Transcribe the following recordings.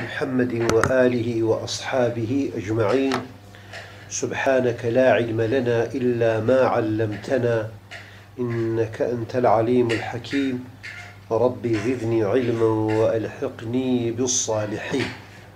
محمد وآله وأصحابه أجمعين. سبحانك لا علم لنا إلا ما علمتنا إنك أنت العليم الحكيم. ربي زدني علما وألحقني بالصالحين.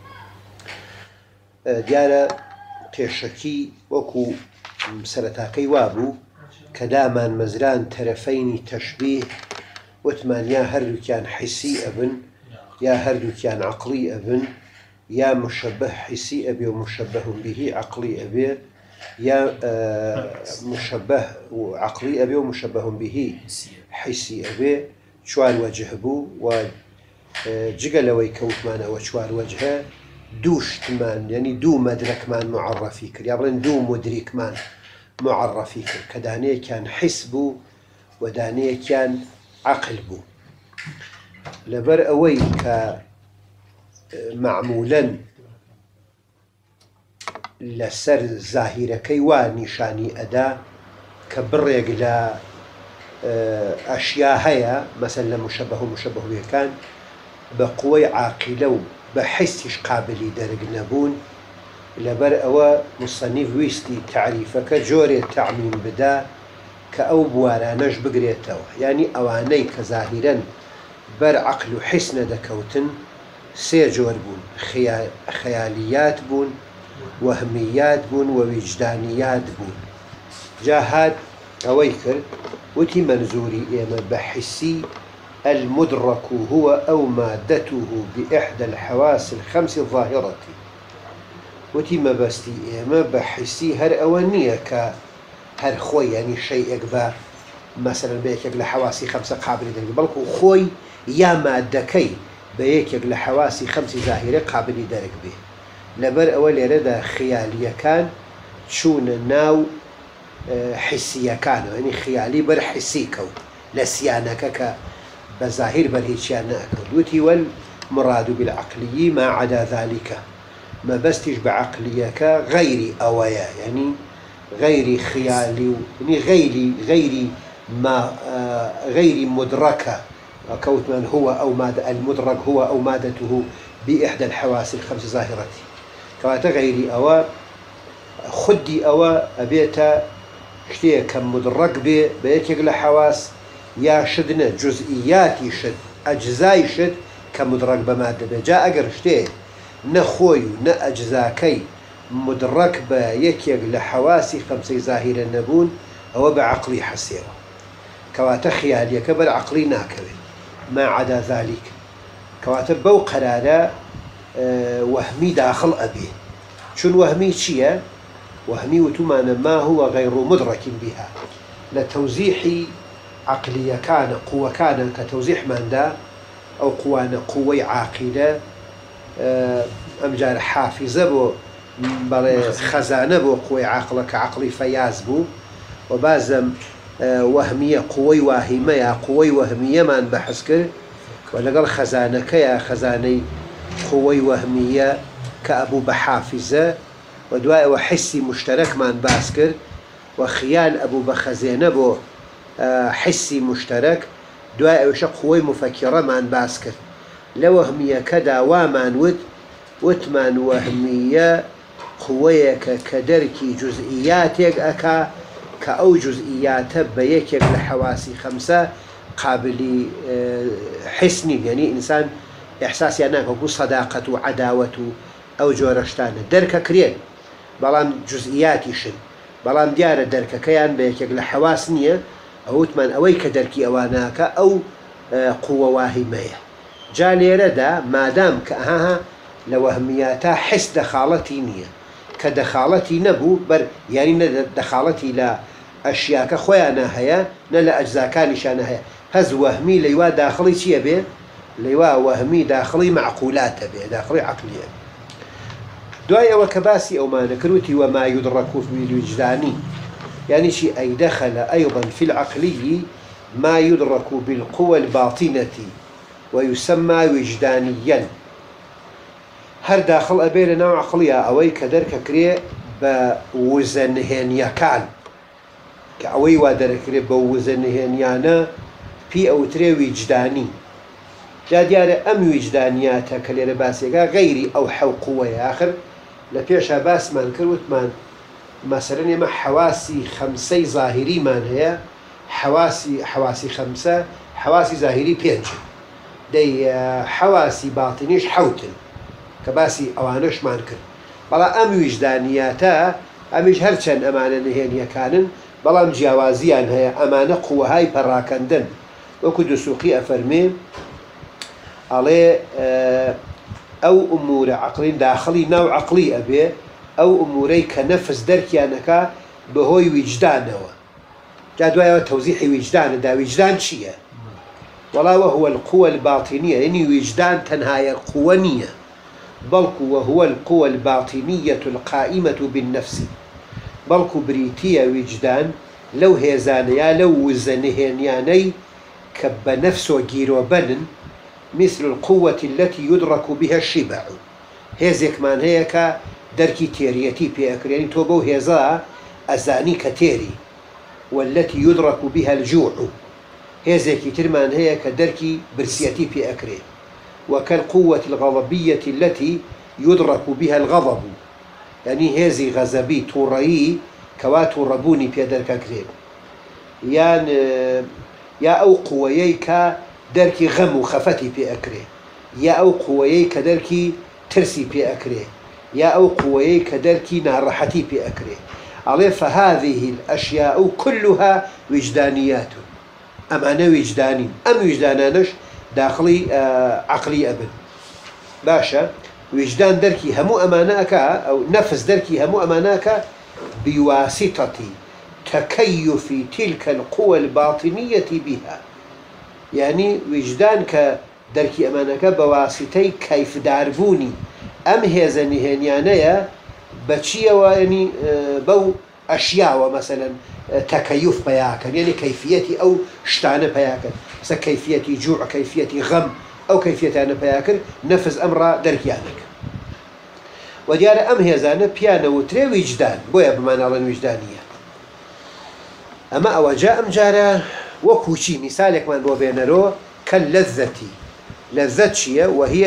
دیارە پێشەکی وەکو سەرەتاکەی وابوو کە دامان مەزران تەرەفەینی تەشبیه وتمان یا هەردووکیان حیسی ئەبن یا هەردووکیان عەقڵی ئەبن یا مشەبه حیسی ئەبێ و مشەبه بهی عەقڵی ئەبێ یا مشەبه و عەقڵی ئەبێ و مشەبه بهی حیسی ئەبێ. چوار وەجه بوو و جگە لەوەی کەوتمانەوە چوار وەجهە دووشتمان یعنی دوو مەدرەکمان معرفی کرد یا بڵێن دوو مدریکمان معرفی کرد کە دانەیەکیان حیس بوو و دانەیەکیان عەقل بوو. لەبەر ئەوەی کە معمولاً لەسەر زاهیرەکەی وا نیشانی ئەدا کە بڕێک لە ئەشیا هەیە مەسەل لە مشەبه و مشەبه بێکان بە قووەی عاقلە و بە حیسیش قابلی دەرگ نەبوون. لەبەر ئەوە مصەنیف ویستی تعریفەکە جۆرێ تەعمیم بدا کە ئەو بوارانەش بگرێتەوە، یعنی ئەوانەی کە زاهیرەن بەر عەقل و حیس نەدەکەوتن سێ جۆر بوون: خەیالیات بوون، وەهمیات بوون و ویجدانیات بوون. جا هات ئەوەی کرد وتی مەنزوری ئێمە بە حیسی المدرك هو أو مادته بإحدى الحواس الخمس الظاهرة. وتي ما بستي إما بحسي هر أوانية هر خوي يعني شيء أكبر مثلا بيك لحواسي خمسة قابل درك بلكو خوي يا مادكي بيك لحواسي خمس ظاهرة قابل درك به. لبر أول يرد خيالية كان شون ناو حسية كان يعني خيالي بر حسي كو لسيانك بظاهر برهيشيان نأكل. وتي والمراد بالعقلي ما عدا ذلك ما بستش بعقليك غير أويا يعني غير خيالي يعني غير مدركة كوت من هو أو مادة المدرك هو أو مادته بإحدى الحواس الخمس ظاهرة كوات غير أوا خدي أوا أبيتا شتيه كم مدرك بيتك لحواس يا شدنا جزئياتي شد أجزاي شد كمدرك بمادة جاء أقر شتيه نخوي نأجزاكي مدرك بيكيق لحواسي خمسي ظاهرة النبون أو بعقلي حسيرة كواتا خيالي كبر عقلي ناكبه. ما عدا ذلك كواتا بو قرارة وهمي داخل أبيه. شون وهمي شيء؟ وهمي وتمانا ما هو غير مدرك بها لتوزيحي عقلية كان قوة كان كتوزيح ماندا أو قوة عاقلة أمجار حافظة بو خزانة بو قوة عاقلة كعقلي فياز بو وبازم وهمية قوة واهمة يا قوة وهمية ما نبحث كر ولقال خزانة كيا خزاني قوة وهمية كأبو بحافظة ودواء وحسي مشترك ما نبحث كر وخيال أبو بخزانة بو حسي مشترك دواء وشق قوي مفكرة ما نباسكر لوهمية كدا وامان وتمان وهمية قوية كدركي جزئياتك أكا كأو جزئيات بيك لحواسي خمسة قابل حسني يعني إنسان إحساسي أنك أقول صداقة وعداوة أو جورشتان درك كريل بلان جزئياتي شن بلان ديار درك كيان بيك لحواس نية ئەوتمان ئەوەی کە دەرکی ئەواناکە ئەو قووە واهمەیە. جا لێرەدا مادام کە ئەها لە وەهمیاتە حس دەخاڵەتی نییە کە دەخاڵەتی نەبوو بەر یانی نە دەخاڵەتی لە ئەشیاکە خۆیانە هەیە نە لە ئەجزاکانیشانە هەیە. هەز وەهمی لەیوا داخڵی چییە بێ؟ لەیوا وەهمی داخڵی مەعقولاتە بێ داخڵی عەقلیە. دوای ئەوە کە باسی ئەومانە کردوتی وما يدرك بالوجدان يعني شيء أي دخل أيضا في العقلي ما يدرك بالقوى الباطنة ويسمى وجدانيا. هر داخل أبي لنا عقلية أوي كدرك كريه بوزنهن يكان كأوي ودرك كريه بوزنهن يانا في أو تري وجداني جا دیارە ئەم ویجدانیاتە کە لێرە باسێکا غەیری ئەو حەو قووەیە آخر لە پێشا باسمان کرد وتمان مەسەلەن ئێمە حواسی خەمسەی زاهریمان هەیە حواسی خەمسە حواسی زاهری پێنج دەی حواسی باتینیش حەوتن کە باسی ئەوانەشمان کرد بەڵام ئەم ویجدانیاتە ئەمیش هەرچەند ئەمانە نهێنیەکانن بەڵام جیاوازیان هەیە ئەمانە قووەهای پەڕاکەندن وەکو دسوقی ئەفەرمێ ئەڵێ ئەو ئومورە عەقلین داخڵی ناو عەقلی ئەبێ ئەو ئومورەی کە نەفس دەرکیانەکە بەهۆی ویجدانەوە جا دوایەوە تەوزیحی ویجدانەدا ویجدان چییە؟ وەڵا وهو القوة الباطنية يعني وجدان تنهاية قوة نية بلكو وهو القوة الباطنية القائمة بالنفس بلكو بريتية وجدان لو هيزانيا لو وزنهينياني كب نفس وجيرو بنن مثل القوة التي يدرك بها الشبع هيزك من هيك دركي تيريتي بيأكل يعني توبو هيزا أزاني كتيري والتي يدرك بها الجوع هێزێکی ترمان هەیە کە دەرکی برسیەتی پێ ئەکرێ وكالقوة الغضبية التي يدرك بها الغضب يعني هێزی غەزەبی تووڕەیی کەوا تووڕەبوونی پێ دەرکەکرێ یا ئەو قووەیەی کە دەرکی غەم و خەفەتی پێ ئەکرێ یا ئەو قووەیەی کە دەرکی ترسی پێ ئەکرێ یا ئەو قووەیەی کە دەرکی ناڕەحەتی پێ ئەکرێ ئەڵێ فهذه الأشياء كلها وجدانيات ئەمانە ویجدانین ئەم ویجدانانش داخڵی عەقلی ئەبن باشە وجدان دەرکی هەموو ئەمانەکە ئەو نەفس دەرکی هەموو ئەمانەکە بواسطة تكيف تلك القوى الباطنية بها يعني وجدان کە دەرکی ئەمانەکە بەواسطەی کەیفداربوونی ئەم هێزە نهێنیانەیە بەچیەوە ینی بەو ئەشیاوە مەسەلەن تكيف بياكن يعني كيفيتي أو شتانة بياكن مثلا كيفيتي جوع كيفيتي غم أو كيفيتي أنا بياكن نفذ أمر دركيانك وديار أم هيزانة بيانا وتري وجدان بويا بمعنى الله وجدانية أما أوجاء أم جارة وكوشي مثالك من بو بينرو كاللذة لذتشية وهي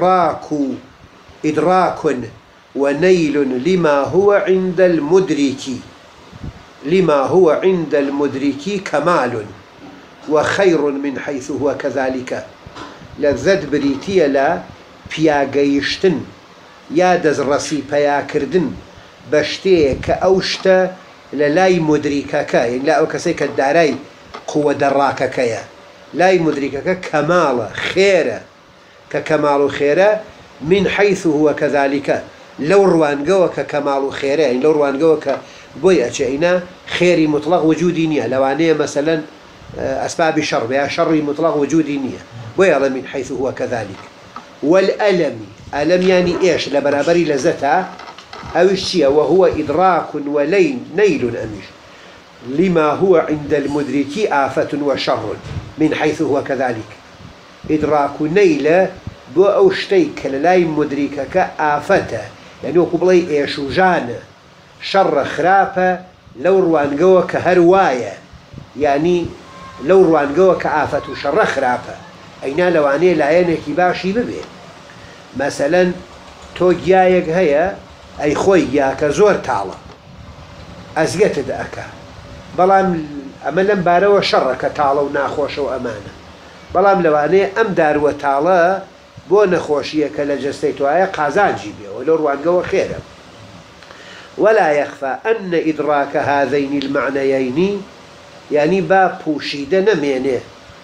إدراك ونيل لما هو عند المدرك لما هو عند المدرك كمال وخير من حيث هو كذلك لذت بريتية لا بياغيشتن يا دزرسي بياكردن بشتي كأوشتا للاي مدركك يعني لا أوكسيك الداراي قوة دراكك يا لاي مدركك كمال خيرة ككمال خيرة من حيث هو كذلك لو روانقوك كمال خيرة يعني لو روانقوك بۆی ئەچێنا خێری مطلق وجودی نییە لەوانەیە مەسەلەن ئەسبابی شەڕ بە شەڕی مطلق وجودی نییە بۆی ئەڵێ من حيث هو كذلك والألم ألم يعني إيش لبرابري لذتا أوش شيء وهو إدراك ونيل أمش لما هو عند المدرك آفة وشر من حيث هو كذلك إدراك نيل بو أوشتيك للاي مدركك آفة يعني وقبلي إيش وجانه شر خرافة لو روانقوة كهرواية يعني لو روانقوة كآفة شر خرافة أينا لواني لعينك باشي ببي مثلا تو جايك هيا أي خوي جاك زور تعالى أزيت دأكا بلام أملم بارو شرك تعالى وناخوش وأمانة بلام لواني أم دار وتعالى بو نخوشيك لجستيتو آية قازان جيبه ولو روانقوة خيرا ولا يخفى أن إدراك هذين المعنيين يعني با بوشيدة نمينه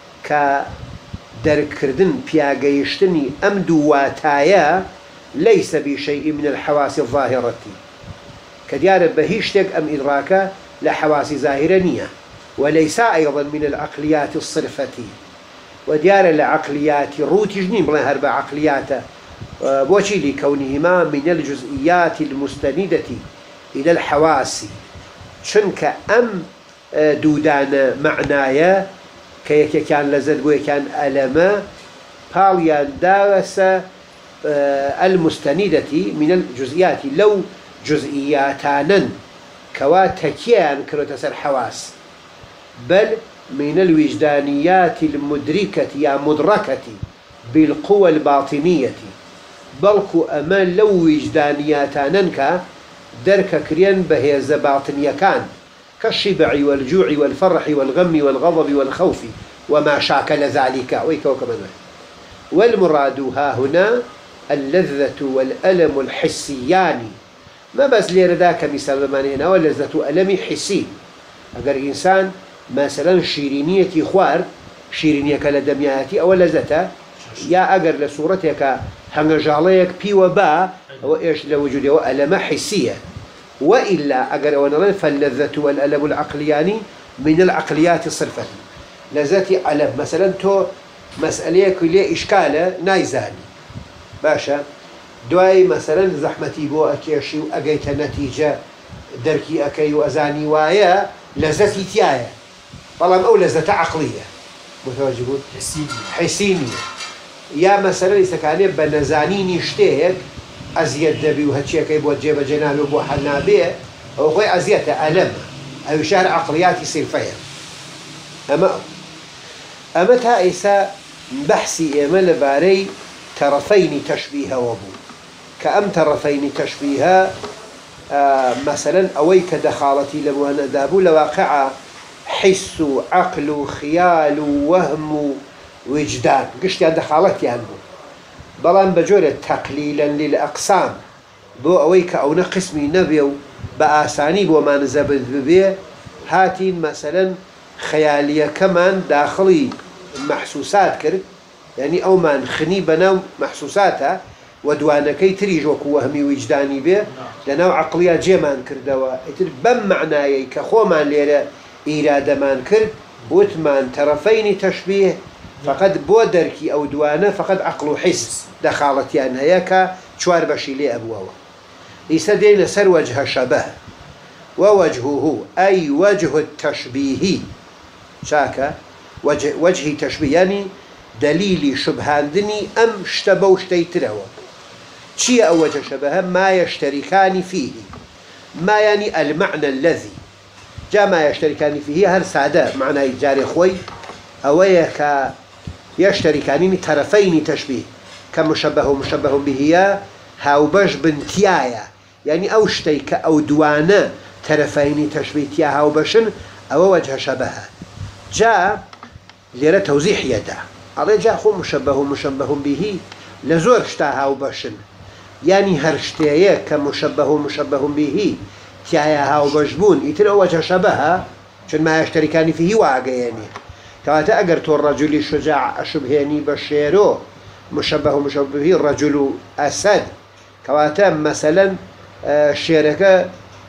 كدركردن بياغيشتني أم دواتايا ليس بشيء من الحواس الظاهرة كديار بهيشتك أم إدراك لحواس ظاهرانية وليس أيضا من العقليات الصرفة وديار العقليات روتي جنين بلا هربا عقليات بوشي لكونهما من الجزئيات المستندة إلى الحواس شنك أم دودان معنايا كي كان لذت بوي كان ألما باليان دارس المستندة من الجزئيات لو جزئياتانا كواتكيان كروتس الحواس بل من الوجدانيات المدركة يا مدركة بالقوى الباطنية بلكو أمان لو وجدانياتاننك درك كريان بهيز باطنية كان كالشبع والجوع والفرح والغم والغضب والخوف وما شاكل ذلك والمراد ها هنا اللذة والألم الحسيان ما بس ليرداك مثال بمعنى هنا واللذة ألم حسي أقر إنسان مثلا شيرينية خوار شيرينية كالدمياتي أو لذة يا أقر لصورتك هنجاليك بي وبا هو إيش لوجوده وألم حسية وإلا أقر ونظر فاللذة والألم العقلياني من العقليات الصرفة لذة ألم مثلا تو مسألة كلية إشكالة نايزاني باشا دواي مثلا زحمتي بو أكيشي وأقيت نتيجة دركي أكي وأزاني وايا لذتي تيايا طالما أو لذة عقلية متوجبون حسينية يا مثلا إذا كان بنزانيني اشتهك أزيد دبي وهتشي كي بو جيب جنابي وبو حنابي أو خوي أزيد ألم أو شهر عقليات يصير فيها أما تائسا بحثي إيمان لباري طرفين تشبيه وبو كأم طرفين تشبيه مثلا أويك دخالتي لمهنا ذابو لواقع حس عقل خيال وهم وجدان قشت عند دخالتي عنه بلان بجولة تقليلا للأقسام بو أويك أو نقسمي نبيو بآساني بو ما نزبط ببيه هاتين مثلا خيالية كمان داخلي محسوسات كرد يعني أو ما نخني بنا محسوساتها ودوانكي تريج وكو وهمي وجداني به لأنه عقلية جيمان كردوا بم معناي كخومان ليرا إرادة مان كرد وثمان طرفين تشبيه فقد بودركي أو دوانة فقد عقل حس دخالت يعني هيك شوار بشي لي أبوه يسدين سر وجه شبه ووجهه أي وجه التشبيه شاكا وجه تشبيه يعني دليل شبهاندني أم اشتبوا اشتيتروا شيء أو وجه شبه ما يشتركان فيه ما يعني المعنى الذي جاء ما يشتركان فيه هل سعداء معنى جاري خوي أويك يشتركان طرفين تشبيه كمشبه مشبه به هاوبش بنتيايا يعني أو اشتيك أو دوانا طرفين تشبيه تيا هاوبشن أو وجه شبه جاء ليرى توزيح يده على جاء خو مشبه به لزور شتا هاوبشن يعني هرشتيه كمشبه به تيا هاوبشبون يتلو وجه شبه شن ما يشتركان فيه واقع يعني كواتا أقرت الرجل الشجاع أشبهني بشيرو مشبه به الرجل أسد كواتا مثلا الشركة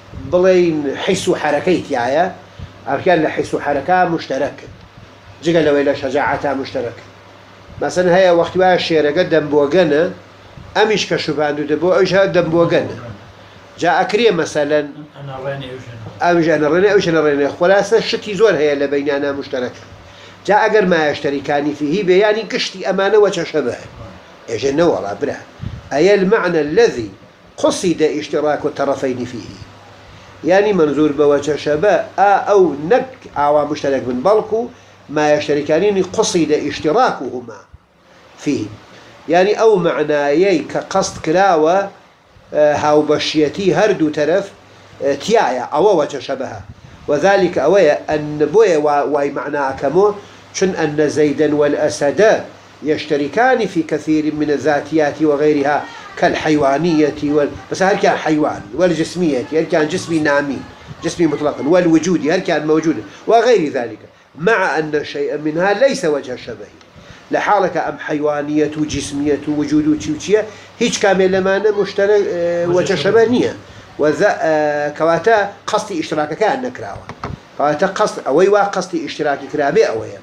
بلين حس حركيت يعني أركان لحس حركة مشترك جيجا لو إلى شجاعتها مشترك مثلا هي وقت بقى الشركة دنبوغنا أمش كشبان دبو إيش دنبوغنا جاء كريم مثلا أنا راني أوشنا راني خلاصة شتي زور هي اللي بيننا مشترك جاء أجر ما يشتركان فيه بيعني قشتي أمانة وتشبه إيش النوع برا أي المعنى الذي قصد اشتراك الطرفين فيه يعني منظور بوجه شبه أو نك أو مشترك من بلكو ما يشتركان قصد اشتراكهما فيه يعني أو معناي كقصد كلاوة هاو بشيتي هردو ترف تيايا أو وجه شبهه وذلك أويا أن بويا واي معناه كمو شن أن زيدا والأسد يشتركان في كثير من الذاتيات وغيرها كالحيوانية بس هل كان حيوان والجسمية هل كان جسمي نامي جسمي مطلقا والوجود هل كان موجود وغير ذلك مع أن شيئا منها ليس وجه شبه لحالك أم حيوانية وجسمية ووجود وتشيوتشية هيج كامل لما مشترك وجه شبه نية وذا كواتا قصدي اشتراك كان نكراوه كواتا قصد أويوا قصدي اشتراك كرابي أويا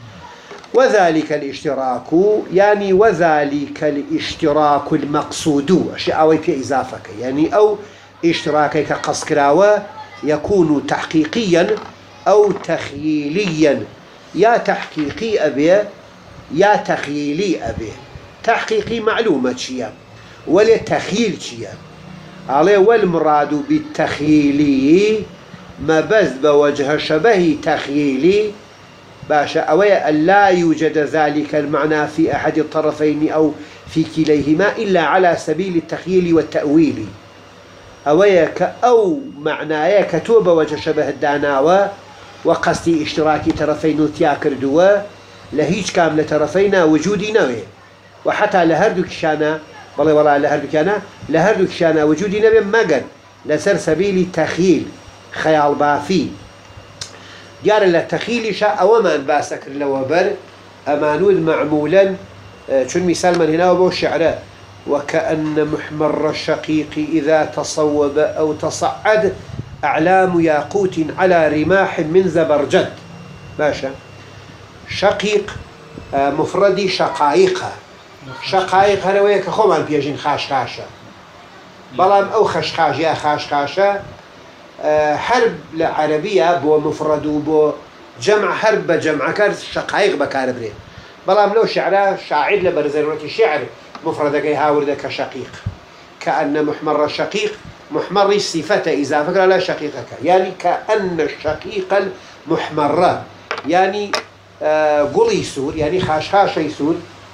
وذلك الاشتراك يعني وذلك الاشتراك المقصود أشياء أوي في إضافة يعني أو اشتراكك قصد كراوه يكون تحقيقيا أو تخيليا يا تحقيقي أبي يا تخيلي أبي تحقيقي معلومة شيئا ولا تخيل شيئا عليه والمراد بالتخيلي ما بس بوجه شبه تخيلي باشا أويا لا يوجد ذلك المعنى في أحد الطرفين أو في كليهما إلا على سبيل التخيل والتأويل أويا كأو معنايا كتوبة وجه شبه الداناوة وقصد اشتراك طرفين وتياكر دوا لهيج كامل طرفين وجودي نوي وحتى لهردو كشانا والله والله لهردو كانا لهردو كشانا وجودي نوي مقن لسر سبيل التخيل خيال بافي ديار التخيل شاء أوما باسكر لوبر أمانود معمولا شون مثال من هنا وبو الشعر وكأن محمر الشقيق إذا تصوب أو تصعد أعلام ياقوت على رماح من زبرجد باشا شقيق مفردي شقائق شقائق هنويك خوما بيجين خاشخاشة بلام أو خشخاش يا خاشخاشة حرب العربية بو مفرد وبو جمع حرب بجمع كار شقائق بكار بري بلام لو شعره شاعر لبرزرورة الشعر مفردك يهاورد كشقيق كأن محمر الشقيق محمر الصفة إذا فكر لا شقيقك يعني كأن الشقيق المحمرة يعني قلي يسور يعني خاشخاش يسور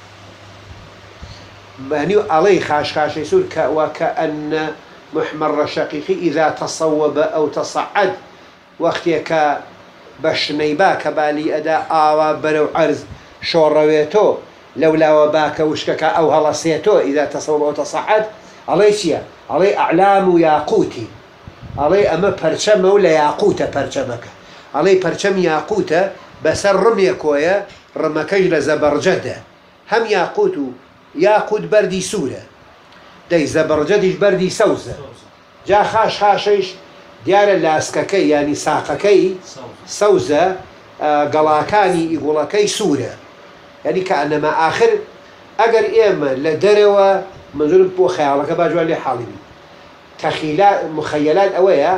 يعني عليه خاشخاش يسور وكأن محمر الشقيق إذا تصوب أو تصعد وقتك بشنيبا كبالي أداء آوا برو عرض شورويتو لولا وباك وشكك أو هلسيتو إذا تصوب أو تصعد عليه شيء عليه أعلام ياقوتي عليه أما برشم ولا ياقوت برشمك عليه برشم ياقوت بس الرمي كويا رمكجل زبرجده هم ياقوت بردي سورة دي زبرجدش بردي سوزة جا خاشش ديار اللاسككي يعني ساقكي سوزة قلاكاني يقولكي سورة يعني كأنما آخر أجر إيما لدروا منظور بو خيالك باجوان لي حالي تخيلات مخيلات أويا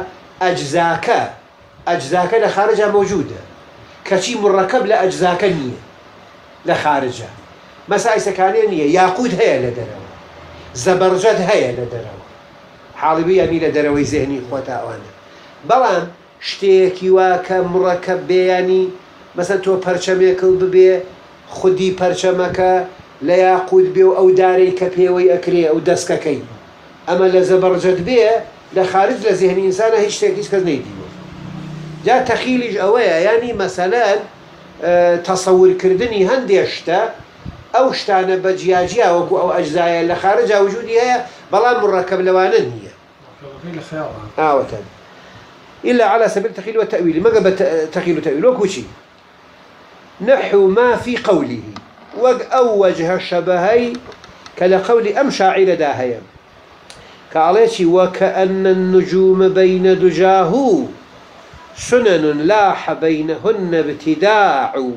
أجزاك لخارجها موجودة كشي مركب لأجزاك نية لخارجها مسائل سكانية نية ياقوت هي لدروا زبرجد هي لدروا حالي يعني لدروي ذهني خوتا أوانا بلان شتيكي واكا مركب يعني مثلا تو پرچميكل ببي خودي پرچمكا لا ياقود بي أو داري كبيوي أكري أو دسككي أما لزبرجد بي لخارج لذهن إنسان هيش تاكيش كز نيدي جاء تخيلج أويا يعني مثلا تصور كردني هندي اشتا أو اشتانا بجياجيا أو أجزايا لخارجها وجودي هي بلان مركب لوانا هي وتن إلا على سبيل التخيل والتأويل ما قبل تخيل وتأويل وكوشي نحو ما في قوله أو وجه الشبهي كلقول أم شاعر داهيا كعليشي وكأن النجوم بين دجاه سنن لاح بينهن ابتداع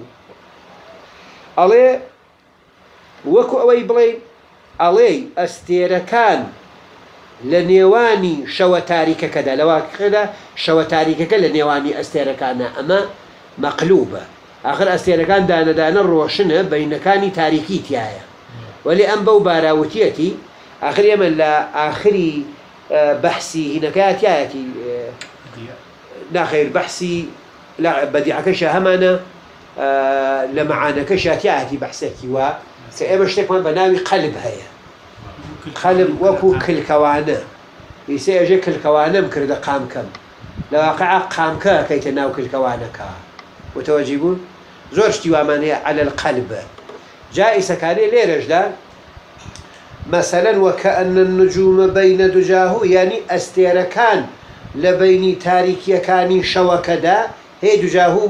عليه وكو أوي بلين عليه استيركان لنيواني شو تاريك كذا لو كذا شو تاريك كذا لنيواني استيركان أما مقلوبة آخر استيركان دانا روشنة بين كاني تاريكي تيايا ولي أنبو باراوتيتي آخر يمن لا آخري بحثي هنا كاتياتي لا خير بحثي لا بديع كشا همانا لمعانا كشا تياتي بحثكي و سأبشتك من بناوي قلب هيا قلب وكو كل كوانا يسيجي كل كوانا مكرد قام كم لواقع قام كا كي تناو كل كوانا كا وتواجبون زورشتي وامانية على القلب جائسة كاني ليه رجلان مثلا وكأن النجوم بين دجاه يعني استيركان لبيني تاريكي كاني شوكدا هي دجاه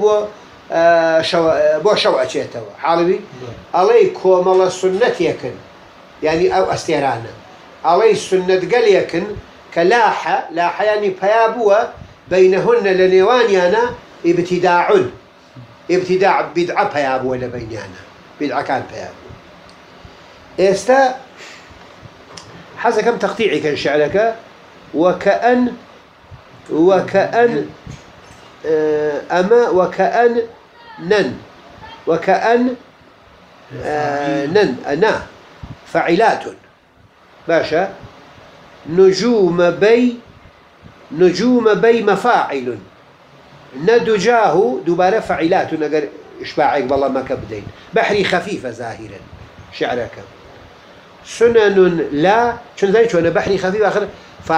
بو شو أشيته حالبي عليكم الله السنة يكن يعني أو استيرانا علي السنة قال يكن كلاحة لاحة يعني بيابوا بينهن لنيوانيانا ابتداع بدعة بيابوا لبينيانا بدعة كان بيابوا استا حسب كم تقطيعي كان شعرك وكأن أما وكأن أنا فعلات باشا نجوم بي مفاعل ندجاه دوباره فعلات إشباعك بالله ما كبدين بحري خفيفة ظاهرا شعرك سنن لا شنو ذلك أنا بحري خفيف آخر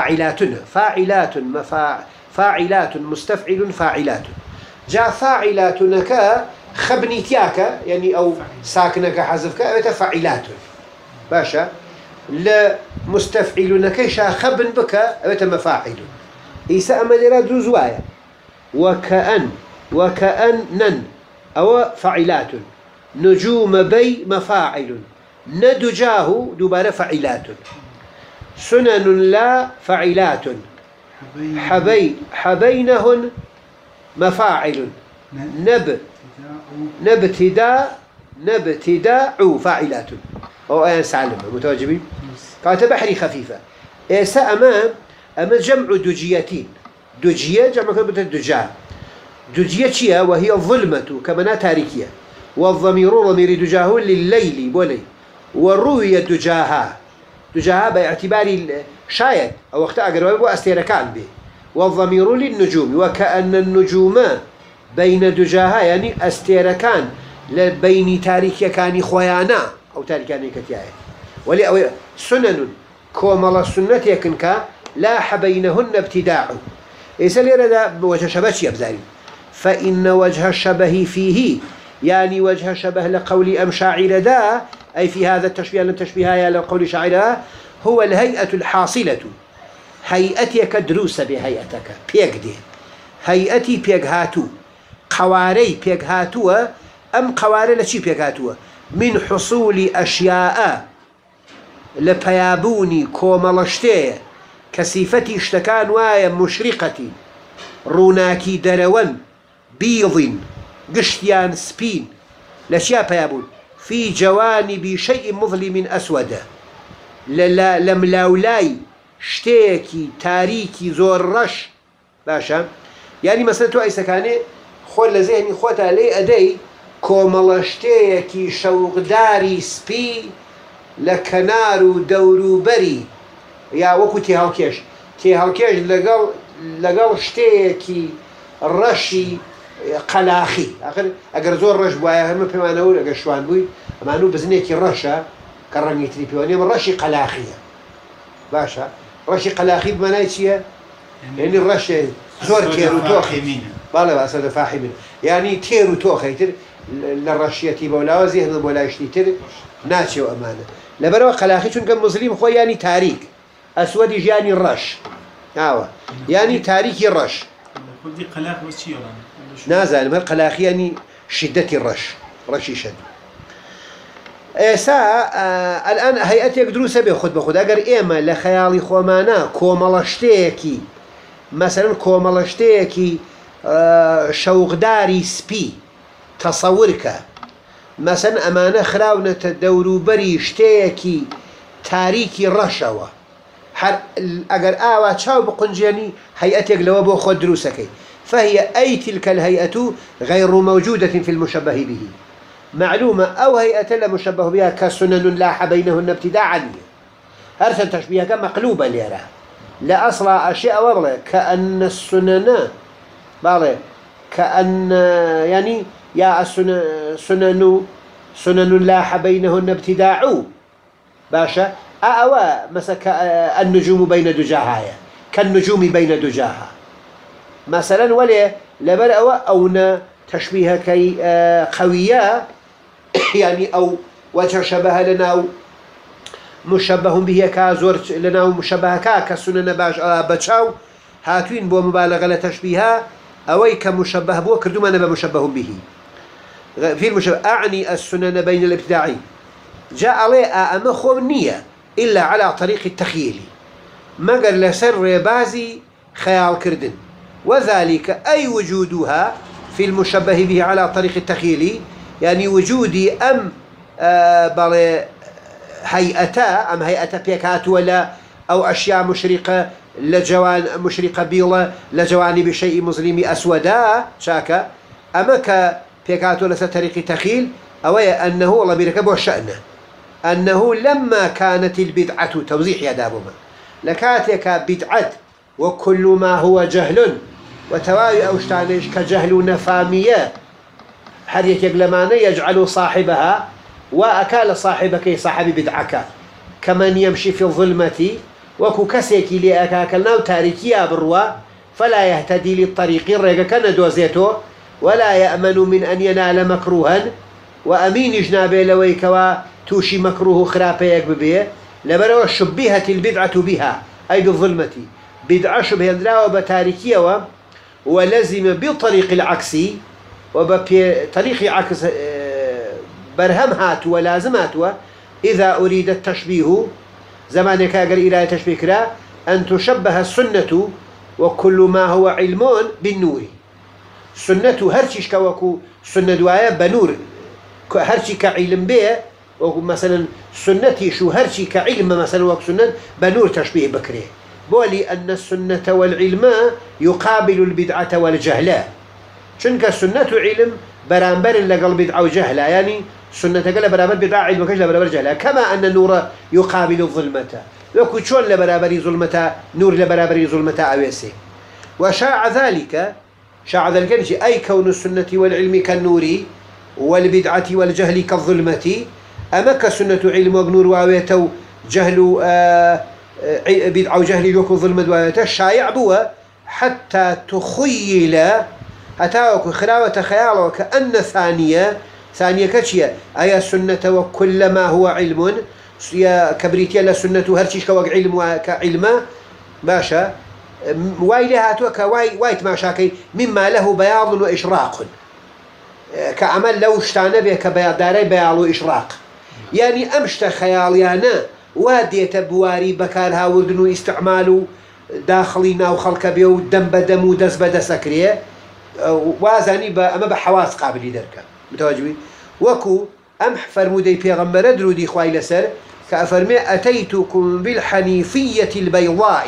فاعلات مستفعل فاعلات جاء فاعلاتنك خبني تياك يعني أو ساكنك حذفك أبتا فاعلات باشا لا مستفعلنك شا خبن بك أبتا مفاعل إيسا أمالي دو زوايا وكأنن أو فاعلات نجوم بي مفاعل ندجاه دوباره فاعلات سنن لا فاعلات حبينهن مفاعل نبتداء فاعلات أو أيان سالمة متواجبين قالت بحري خفيفة إيسا أما جمع دجيتين دجية جمع كلمة دجاه دجية وهي الظلمة كمنا تاريكية والضمير ضمير دجاه لليل بولي وروي دجاها باعتبار شايد أو وقت أقرب أستيركان به والضمير للنجوم وكأن النجوم بين دجاها يعني أستيركان بين تاريكية كان خيانا أو تاريكان كتياية ولي سنن كومال السنة يكنك لا بينهن ابتداع إيسا ليرى وجه شبه يبزاري فإن وجه الشبه فيه يعني وجه شبه لقول أم شاعر دا أي في هذا التشبيه للتشبيه لقول شاعر هو الهيئة الحاصلة هيئتك دروس بهيئتك بيقده هيئتي بيقهاتو قواري بيقهاتو أم قواري لشي بيقهاتو من حصول أشياء لبيابوني كومالشتي كسيفتي اشتكان وايا مشرقتي روناكي درون بيض قشتيان سبين لشيا بيابون في جوانب شيء مظلم أسود لملاولاي شتيكي تاريكي زور رش باشا يعني مثلا تو أي سكاني خول لذهني خوتا لي أدي كومالشتيكي شوقداري سبي لكنارو دورو بري يا وكو تيهالكيش لقل شتيكي الرشي قلاخي اگر زور رش بوايا هم بمعنى اقول اگر شوان بوي معنو بزنيكي رشا كرنجي تريبيوني من رشي قلاخية باشا رشي قلاخي بمعنى ايشيا يعني الرش زور تيرو توخي بالا بأسا فاحمين يعني تيرو توخي للرشية بولا وزيهن بولا يشتيتر ناتشي وأمانة لبروا قلاخي شون كان مسلم خوي يعني تاريك أسود جاني الرش يعني تاريكي الرش دي قلاخ بس شيء نازل من القلاخ يعني شدة الرش رشي شد الآن هيئتك دروسة بخد أجر إيما لخيالي خومانا كومالشتيكي مثلا كومالشتيكي شوقداري سبي تصورك مثلا أمانة خراونة دورو بري شتيكي تاريكي رشوة أجر آوات شاو بقنجيني هيئتك لو بو خد دروسكي فهي أي تلك الهيئة غير موجودة في المشبه به معلومة أو هيئة لا مشبه بها كسنن لاح بينهن ابتداعا هرسا تشبيه مقلوبة ليرا لا أصلا أشياء والله كأن السنن بالله كأن يعني يا سنن لاح بينهن ابتداع باشا أوا مثلا النجوم بين دجاها كالنجوم بين دجاها مثلا ولا لبرأ أو تشبيه كي قوية يعني أو وجه شبه لنا أو مشبه به كازور لنا ومشبه كسنن بشاو هاتوين بو مبالغة لتشبيها أوي كمشبه بو كردو ما نبا مشبه به في المشبه أعني السنن بين الابتداعي جاء عليه أما خمنية إلا على طريق التخيل ما قال لسر بازي خيال كردن وذلك أي وجودها في المشبه به على طريق التخيل يعني وجودي أم هيئتا أم هيئة بيكات ولا أو أشياء مشرقة مشرقة بيضة لجوانب شيء مظلم أسودا شاكا أما كبيكات ولا طريق التخيل أو أنه والله بيركبه الشأن أنه لما كانت البدعة توضيح يا دابما لكاتك بدعة وكل ما هو جهل وتواوي أوشتانيش كجهل نفامية حرية يقلمان يجعل صاحبها وأكال صاحبك صاحب بدعك كمن يمشي في الظلمة وكو كسيكي لأكاكلنا وتاريكيا بروا فلا يهتدي للطريق الرقا كان دوزيته ولا يأمن من أن ينال مكروها وأمين جنابه لويكوا توشي مكروه خرابيك ببيه لبرو شبهت البدعة بها أي بالظلمة بدعة شبه الدراوة بتاريكية ولزم بالطريق العكسي وبطريق عكس برهمهات ولازمات إذا أريد التشبيه زمانك أقل إلى تشبيه أن تشبه السنة وكل ما هو علمون بالنور سنة هرشيش كوكو سنة دوايا بنور هرشي كعلم بيه مثلا سنتي شو هرشي كعلم مثلا وك سنة بنور تشبيه بكريه بولي أن السنة والعلم يقابل البدعة والجهلة شنك السنة علم برامبر لقل بدعة وجهلة يعني سنة قال برامبر بدعة علم وكجل برامبر جهلة كما أن النور يقابل الظلمة وكو شون لبرابر ظلمة نور لبرابر ظلمة أويسي وشاع ذلك أي كون السنة والعلم كالنور والبدعة والجهل كالظلمة أما كسنة علم ونور وأويته جهل بدعة وجهل يوكو ظلمة وأويته شايع بوا حتى تخيل أتاوك خلاوة خيال وكأن ثانية كتشية أي السنة وكل ما هو علم يا كبريتيا للسنة هرشيش كوك علم وكعلم باشا وايلها توكا وايت ما شاكي مما له بياض وإشراق كعمل لو اشتعنا به كبياض داري بياض وإشراق يعني أمشت خياليانا وادية بواري بكارها وردنو استعمالو داخلين أو خلق بيو دم بدم ودس بدس أكريه وازاني أما بحواس قابل دركا متواجبين وكو أمح فرمودي بيغمبر درودي خواي لسر كأفرمي أتيتكم بالحنيفية البيضاء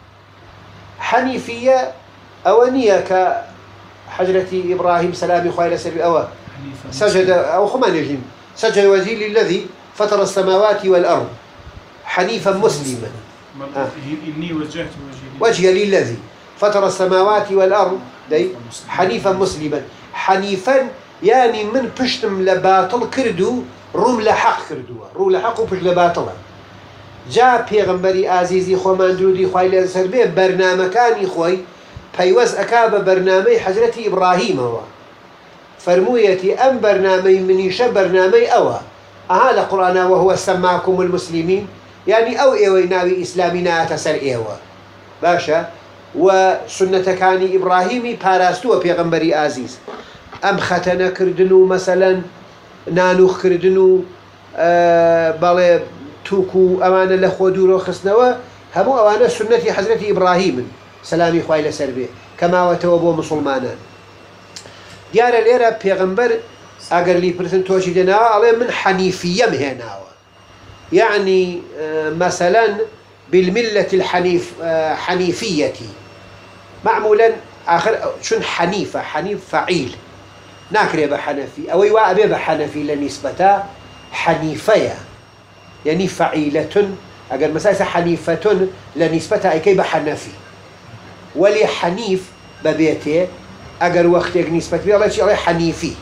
حنيفية أوانية كحجرة إبراهيم سلام خواي لسر أو سجد أو خمان يجيم سجد وجهي للذي فطر السماوات والأرض حنيفا مسلما إني وجهت وجهي للذي فطر السماوات والأرض حنيفا مسلما حنيفا يعني من بشتم لباطل كردو روم لحق كردوه روم لحق وبش لباطل جاء پیغمبری عزیزی خو من درودی خوای لسر به برنامه کانی خوی پیوز اکاب برنامه حضرت ابراهیم هو فرمویتی ام برنامه منیشه برنامه اوا اها القرآن وهو سماكم المسلمين يعني او ايوه ناوي اسلامنا تسر ايوه باشا وسنة كان ابراهيمي باراستو پیغمبری عزیز ام ختنه کردنو مثلا نانوخ كردنو بالي توكو أمانة لخودورو خسنوا همو أمانة سنة حضرت إبراهيم سلامي خواه لسربيه كما وتوبو مسلمانا ديار الإيرا بيغمبر أقر لي برسن توشي ديناوا عليه من حنيفية مهناوا يعني مثلا بالملة حنيفية معمولا آخر شن حنيفة حنيف فعيل ناكري بحنفي أو يوأبي بحنفي لنسبة حنيفية يعني فعيلة أقل مسايسة حنيفة لنسبة أي كي بحنفي ولي حنيف ببيته أقل وقت نسبة بي الله يشيء حنيفي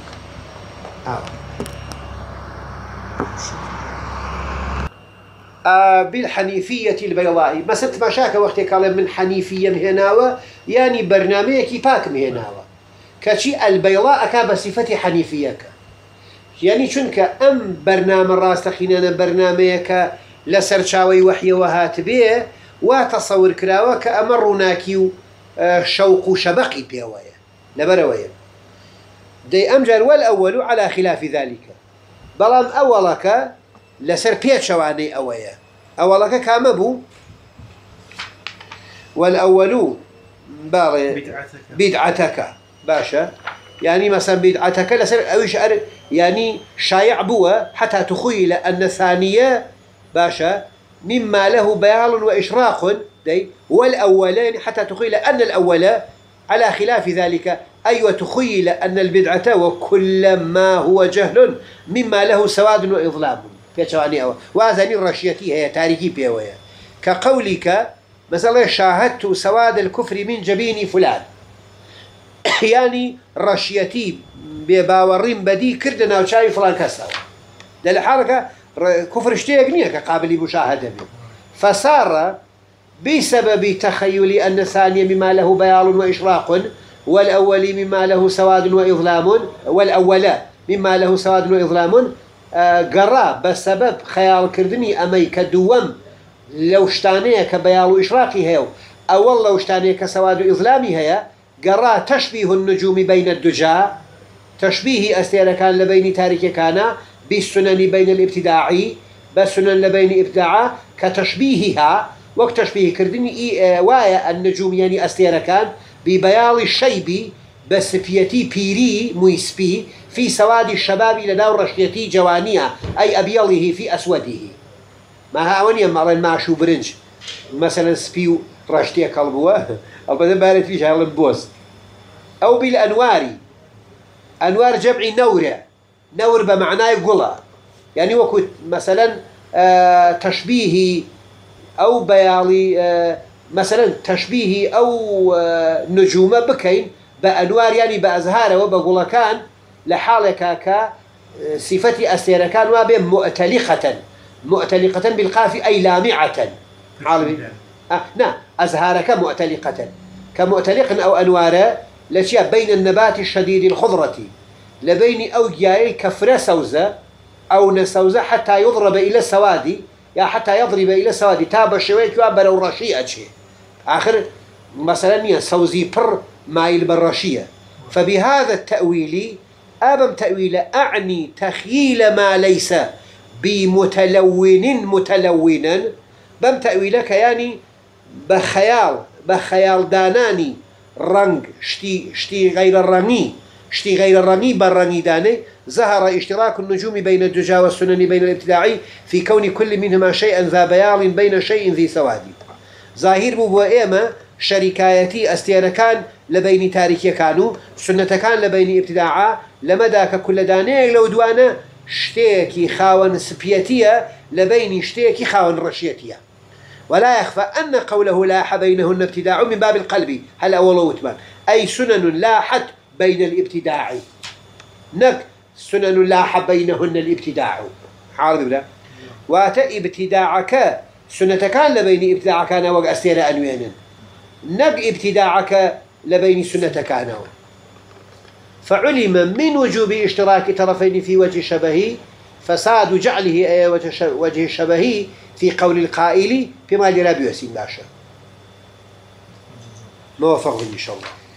بالحنيفية البيضاء ما ست مشاك وقت قال من حنيفية مهناوة يعني برنامج باك مهناوة كشي البيضاء كاب صفة حنيفية يعني شنك أم برنامج راستخيننا برنامجك لسرشاوي وحي وهات به وتصور كراوة كأمر ناكيو شوق شبقي بيوايا لبرويا دي أمجر والأول على خلاف ذلك بلام أولك لسر بيت شواني أويا أولك كامبو والأول بدعتك باشا يعني مثلا بدعتك لسر أويش يعني شايع بوا حتى تخيل أن الثانية باشا مما له بيان وإشراق دي والأولين حتى تخيل أن الأول على خلاف ذلك أي وتخيل أن البدعة وكل ما هو جهل مما له سواد وإظلام في شواني أو وهذا الرشيتي هي تاريخي بيوية كقولك مثلا شاهدت سواد الكفر من جبين فلان يعني رشيتي بباورين بدي كردنا وشاي فلان كسر ده الحركة كفر اشتياقنية كقابل مشاهدة فصار بسبب تخيل أن الثاني مما له بياض وإشراق والأول مما له سواد وإظلام والأول مما له سواد وإظلام قرى بسبب خيال كردني أمي كدوم لو اشتانيه كبياض وإشراقي هيو أول لو اشتانيه كسواد وإظلامي هيا قرى تشبيه النجوم بين الدجاء تشبيه أستير كان لبين تاريخ كان بالسنن بين الابتداعي بالسنن لبين ابتداع كتشبيهها وقت تشبيه كردني وايا النجوم يعني أستير كان ببياض الشيب بسفيتي بيري مويسبي في سواد الشباب لدى رشيتي جوانية أي أبيضه في أسوده ما هاوني مالين معشو برنج مثلا سبيو رشتي قلبوه البدا بارد فيش هاي البوز أو بالأنوار أنوار جمع نور بمعنى قلة يعني وكت مثلا تشبيه أو بيالي مثلا تشبيه أو نجوم بكين بأنوار يعني بأزهار وبقول كان لحالك كصفتي أستيركان وابين مؤتلقة بالقاف أي لامعة عالمي نعم أزهارك مؤتلقة كمؤتلق أو أنوار لشيء بين النبات الشديد الخضرة لبين أو جاي كفر سوزة أو نسوزة حتى يضرب إلى السواد يا حتى يضرب إلى السواد تاب شويك وابر ورشيئة شيء آخر مثلا سوزي بر مايل بالرشية فبهذا التأويل أبم تأويل أعني تخيل ما ليس متلونا بم تأويلك يعني بخيال داناني رنج شتي غير الرني بالرني داني ظهر اشتراك النجوم بين الدجى والسنن بين الابتداعي في كون كل منهما شيئا ذا بياض بين شيء ذي سواد ظاهر بوئيما شركايتي أستيانكان لبين تاريخي كانوا سنة كان لبين ابتداعا لمداك كل داني لو دوانا شتيكي خاون سبيتية لبين شتيكي خاون رشيتية ولا يخفى أن قوله لاح بينهن ابتداع من باب القلب هل أول وتمان أي سنن لاحت بين الابتداع نك سنن لاح بينهن الابتداع حاضر بلا واتا ابتداعك سنة كان لبين ابتداعك أنا وقع أستير أنوين نك ابتداعك لبين سنة كان فعلم من وجوب اشتراك طرفين في وجه شبهه فساد جعله وجه شبهه في قول القائل بما لربي وسيم باشا موفق إن شاء الله.